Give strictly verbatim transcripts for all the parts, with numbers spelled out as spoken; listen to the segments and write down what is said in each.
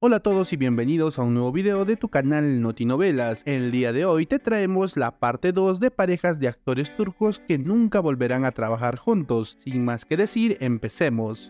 Hola a todos y bienvenidos a un nuevo video de tu canal Notinovelas. El día de hoy te traemos la parte dos de parejas de actores turcos que nunca volverán a trabajar juntos. Sin más que decir, empecemos.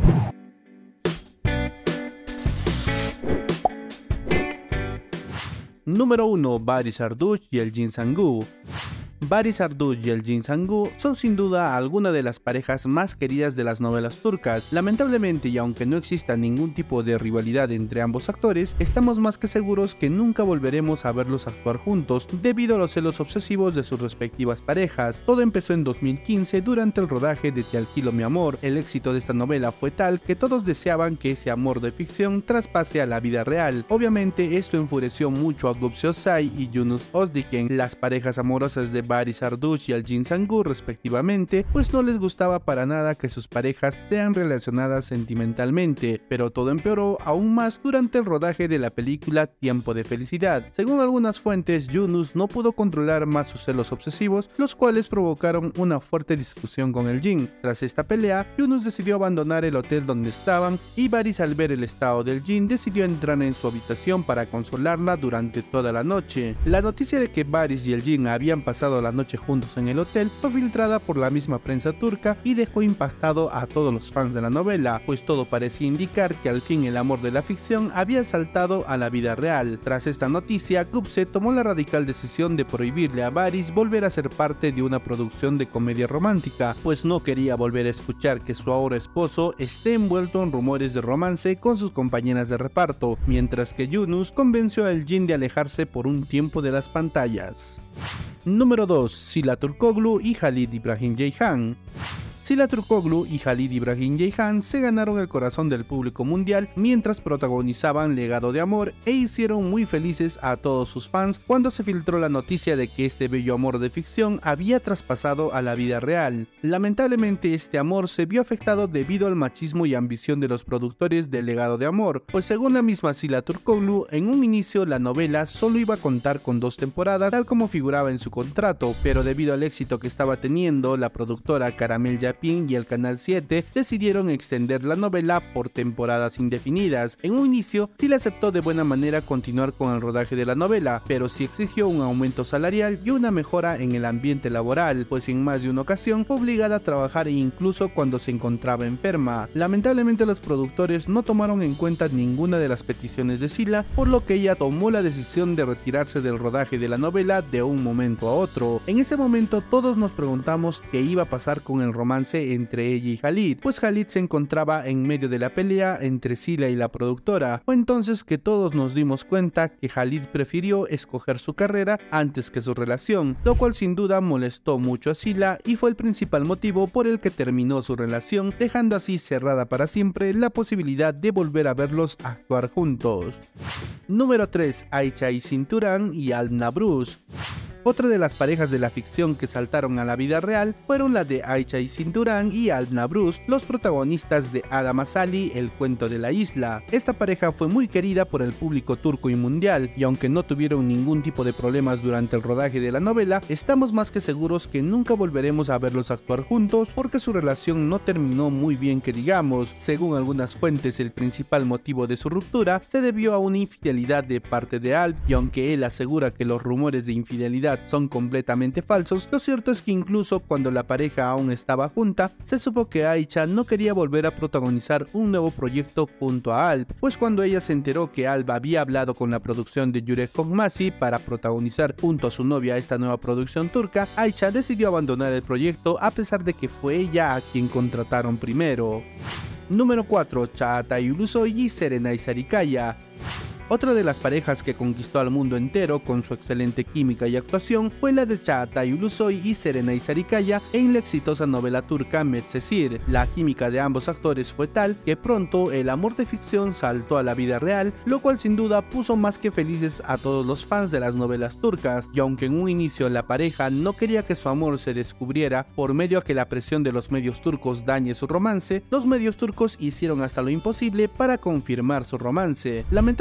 Número uno. Barış Arduç y Yelcin Sangu. Barış Arduç y Yelcin Sangu son sin duda algunas de las parejas más queridas de las novelas turcas. Lamentablemente, y aunque no exista ningún tipo de rivalidad entre ambos actores, estamos más que seguros que nunca volveremos a verlos actuar juntos debido a los celos obsesivos de sus respectivas parejas. Todo empezó en dos mil quince durante el rodaje de Te alquilo mi amor. El éxito de esta novela fue tal que todos deseaban que ese amor de ficción traspase a la vida real. Obviamente esto enfureció mucho a Gökçe Özay y Yunus Özdiken, las parejas amorosas de Barış Arduç y Yelcin Sangu respectivamente, pues no les gustaba para nada que sus parejas sean relacionadas sentimentalmente, pero todo empeoró aún más durante el rodaje de la película Tiempo de Felicidad. Según algunas fuentes, Yunus no pudo controlar más sus celos obsesivos, los cuales provocaron una fuerte discusión con Yelcin. Tras esta pelea, Yunus decidió abandonar el hotel donde estaban y Barış, al ver el estado de Yelcin, decidió entrar en su habitación para consolarla durante toda la noche. La noticia de que Barış y Yelcin habían pasado la noche juntos en el hotel fue filtrada por la misma prensa turca y dejó impactado a todos los fans de la novela, pues todo parecía indicar que al fin el amor de la ficción había saltado a la vida real. Tras esta noticia, Gökçe tomó la radical decisión de prohibirle a Barış volver a ser parte de una producción de comedia romántica, pues no quería volver a escuchar que su ahora esposo esté envuelto en rumores de romance con sus compañeras de reparto, mientras que Yunus convenció a Yelcin de alejarse por un tiempo de las pantallas. Número dos. Sıla Türkoğlu y Halil İbrahim Ceyhan. Sıla Türkoğlu y Halil İbrahim Ceyhan se ganaron el corazón del público mundial mientras protagonizaban Legado de Amor e hicieron muy felices a todos sus fans cuando se filtró la noticia de que este bello amor de ficción había traspasado a la vida real. Lamentablemente este amor se vio afectado debido al machismo y ambición de los productores de Legado de Amor, pues según la misma Sıla Türkoğlu, en un inicio la novela solo iba a contar con dos temporadas tal como figuraba en su contrato, pero debido al éxito que estaba teniendo, la productora Caramel Yapım y el Canal siete decidieron extender la novela por temporadas indefinidas. En un inicio, sí le aceptó de buena manera continuar con el rodaje de la novela, pero sí exigió un aumento salarial y una mejora en el ambiente laboral, pues en más de una ocasión fue obligada a trabajar incluso cuando se encontraba enferma. Lamentablemente los productores no tomaron en cuenta ninguna de las peticiones de Sıla, por lo que ella tomó la decisión de retirarse del rodaje de la novela de un momento a otro. En ese momento todos nos preguntamos qué iba a pasar con el romance entre ella y Halil, pues Halil se encontraba en medio de la pelea entre Sıla y la productora. Fue entonces que todos nos dimos cuenta que Halil prefirió escoger su carrera antes que su relación, lo cual sin duda molestó mucho a Sıla y fue el principal motivo por el que terminó su relación, dejando así cerrada para siempre la posibilidad de volver a verlos actuar juntos. Número tres. Ayça Aysin Turan y Alp Navruz. Otra de las parejas de la ficción que saltaron a la vida real fueron las de Ayça Aysin Turan y Alp Navruz, los protagonistas de Ada Masali, El cuento de la isla. Esta pareja fue muy querida por el público turco y mundial, y aunque no tuvieron ningún tipo de problemas durante el rodaje de la novela, estamos más que seguros que nunca volveremos a verlos actuar juntos porque su relación no terminó muy bien que digamos. Según algunas fuentes, el principal motivo de su ruptura se debió a una infidelidad de parte de Alp, y aunque él asegura que los rumores de infidelidad son completamente falsos, lo cierto es que incluso cuando la pareja aún estaba junta, se supo que Ayça no quería volver a protagonizar un nuevo proyecto junto a Alp, pues cuando ella se enteró que Alp había hablado con la producción de Yürek Korkmaz para protagonizar junto a su novia esta nueva producción turca, Ayça decidió abandonar el proyecto a pesar de que fue ella a quien contrataron primero. Número cuatro. Çağatay Ulusoy y Serenay Sarıkaya. Otra de las parejas que conquistó al mundo entero con su excelente química y actuación fue la de Çağatay Ulusoy y Serenay Sarıkaya en la exitosa novela turca Medcezir. La química de ambos actores fue tal que pronto el amor de ficción saltó a la vida real, lo cual sin duda puso más que felices a todos los fans de las novelas turcas, y aunque en un inicio la pareja no quería que su amor se descubriera por medio a que la presión de los medios turcos dañe su romance, los medios turcos hicieron hasta lo imposible para confirmar su romance. Lamentablemente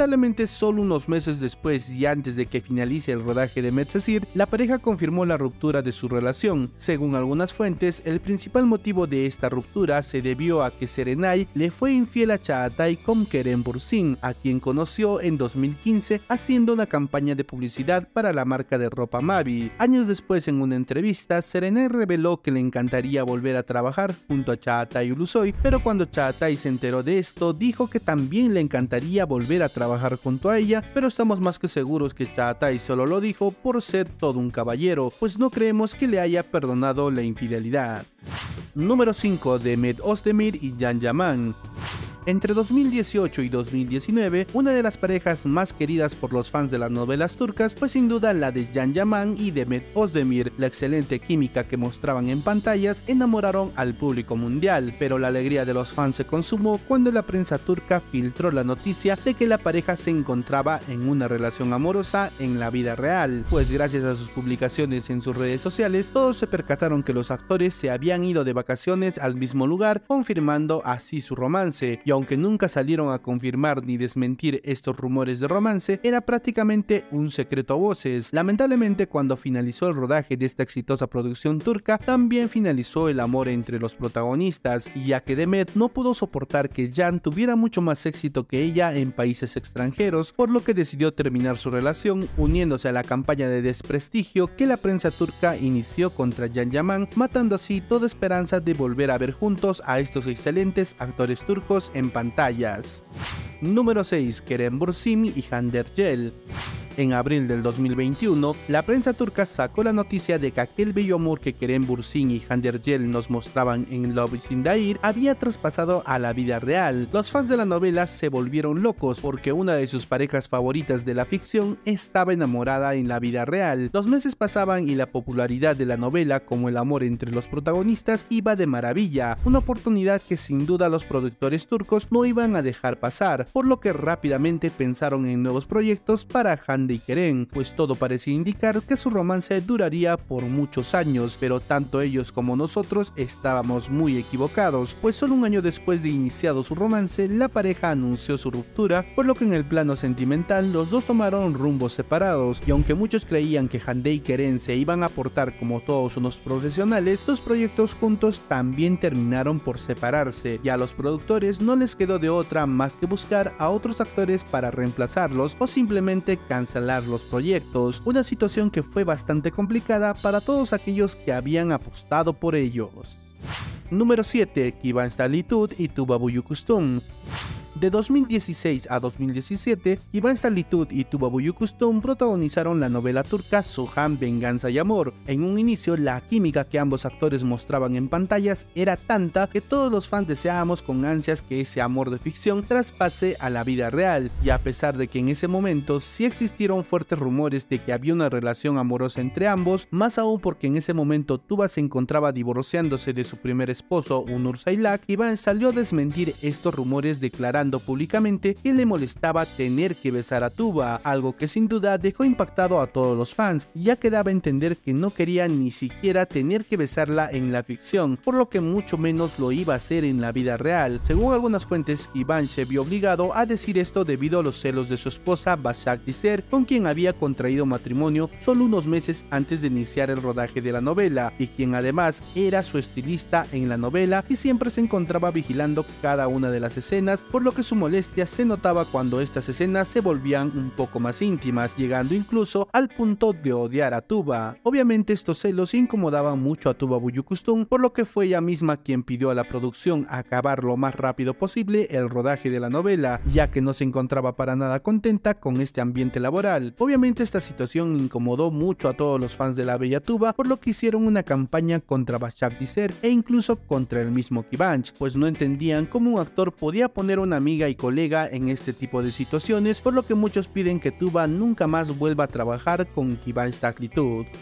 Finalmente, solo unos meses después y antes de que finalice el rodaje de Medcezir, la pareja confirmó la ruptura de su relación. Según algunas fuentes, el principal motivo de esta ruptura se debió a que Serenay le fue infiel a Çağatay con Kerem Bürsin, a quien conoció en dos mil quince haciendo una campaña de publicidad para la marca de ropa Mavi. Años después, en una entrevista, Serenay reveló que le encantaría volver a trabajar junto a Çağatay Ulusoy, pero cuando Çağatay se enteró de esto, dijo que también le encantaría volver a trabajar junto a ella, pero estamos más que seguros que Çağatay solo lo dijo por ser todo un caballero, pues no creemos que le haya perdonado la infidelidad. Número cinco. Demet Özdemir y Can Yaman. Entre dos mil dieciocho y dos mil diecinueve, una de las parejas más queridas por los fans de las novelas turcas fue sin duda la de Can Yaman y Demet Özdemir. La excelente química que mostraban en pantallas enamoraron al público mundial, pero la alegría de los fans se consumó cuando la prensa turca filtró la noticia de que la pareja se encontraba en una relación amorosa en la vida real, pues gracias a sus publicaciones en sus redes sociales, todos se percataron que los actores se habían ido de vacaciones al mismo lugar, confirmando así su romance. Y aunque nunca salieron a confirmar ni desmentir estos rumores de romance, era prácticamente un secreto a voces. Lamentablemente, cuando finalizó el rodaje de esta exitosa producción turca, también finalizó el amor entre los protagonistas, ya que Demet no pudo soportar que Can tuviera mucho más éxito que ella en países extranjeros, por lo que decidió terminar su relación, uniéndose a la campaña de desprestigio que la prensa turca inició contra Can Yaman, matando así toda esperanza de volver a ver juntos a estos excelentes actores turcos en pantallas. Número seis. Kerem Bürsin y Hande Erçel. En abril del dos mil veintiuno, la prensa turca sacó la noticia de que aquel bello amor que Kerem Bürsin y Hande Erçel nos mostraban en Love is in the Air había traspasado a la vida real. Los fans de la novela se volvieron locos porque una de sus parejas favoritas de la ficción estaba enamorada en la vida real. Los meses pasaban y la popularidad de la novela, como el amor entre los protagonistas, iba de maravilla, una oportunidad que sin duda los productores turcos no iban a dejar pasar, por lo que rápidamente pensaron en nuevos proyectos para Hande y Kerem, pues todo parecía indicar que su romance duraría por muchos años, pero tanto ellos como nosotros estábamos muy equivocados, pues solo un año después de iniciado su romance, la pareja anunció su ruptura, por lo que en el plano sentimental los dos tomaron rumbos separados, y aunque muchos creían que Hande y Kerem se iban a portar como todos unos profesionales, los proyectos juntos también terminaron por separarse, y a los productores no les quedó de otra más que buscar a otros actores para reemplazarlos o simplemente cancelar los proyectos, una situación que fue bastante complicada para todos aquellos que habían apostado por ellos. Número siete. Kıvanç Tatlıtuğ y Tuba Büyüküstün. De dos mil dieciséis a dos mil diecisiete, Kıvanç Tatlıtuğ y Tuba Büyüküstün protagonizaron la novela turca Soğan, Venganza y Amor. En un inicio, la química que ambos actores mostraban en pantallas era tanta que todos los fans deseábamos con ansias que ese amor de ficción traspase a la vida real, y a pesar de que en ese momento sí existieron fuertes rumores de que había una relación amorosa entre ambos, más aún porque en ese momento Tuba se encontraba divorciándose de su primer esposo, Onur Saylak, Kıvanç salió a desmentir estos rumores declarando públicamente que le molestaba tener que besar a Tuba, algo que sin duda dejó impactado a todos los fans, ya que daba a entender que no quería ni siquiera tener que besarla en la ficción, por lo que mucho menos lo iba a hacer en la vida real. Según algunas fuentes, Kıvanç se vio obligado a decir esto debido a los celos de su esposa Başak Dizer, con quien había contraído matrimonio solo unos meses antes de iniciar el rodaje de la novela, y quien además era su estilista en la novela y siempre se encontraba vigilando cada una de las escenas, por lo que su molestia se notaba cuando estas escenas se volvían un poco más íntimas, llegando incluso al punto de odiar a Tuba. Obviamente estos celos incomodaban mucho a Tuba Büyüküstün, por lo que fue ella misma quien pidió a la producción acabar lo más rápido posible el rodaje de la novela, ya que no se encontraba para nada contenta con este ambiente laboral. Obviamente esta situación incomodó mucho a todos los fans de la bella Tuba, por lo que hicieron una campaña contra Başak Dizer e incluso contra el mismo Kıvanç, pues no entendían cómo un actor podía poner una amiga y colega en este tipo de situaciones, por lo que muchos piden que Tuba nunca más vuelva a trabajar con Kıvanç Tatlıtuğ.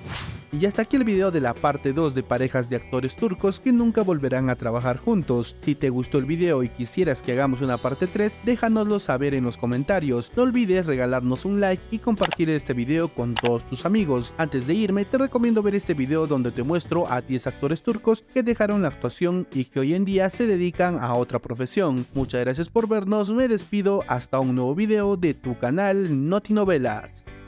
Y hasta aquí el video de la parte dos de parejas de actores turcos que nunca volverán a trabajar juntos. Si te gustó el video y quisieras que hagamos una parte tres, déjanoslo saber en los comentarios. No olvides regalarnos un like y compartir este video con todos tus amigos. Antes de irme, te recomiendo ver este video donde te muestro a diez actores turcos que dejaron la actuación y que hoy en día se dedican a otra profesión. Muchas gracias por vernos, me despido hasta un nuevo video de tu canal Notinovelas.